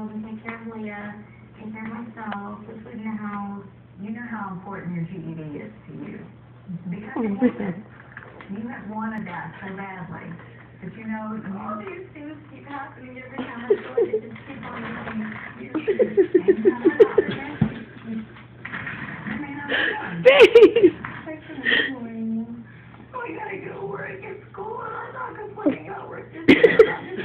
home and take care of Leah, take care of myself, put food in the house. You know how important your GED is to you. Because you have wanted that so badly. But you know, All these things keep happening every time I feel like it just keep on happening. Babe! Oh, I gotta go to work at school, and I'm not complaining about work. Just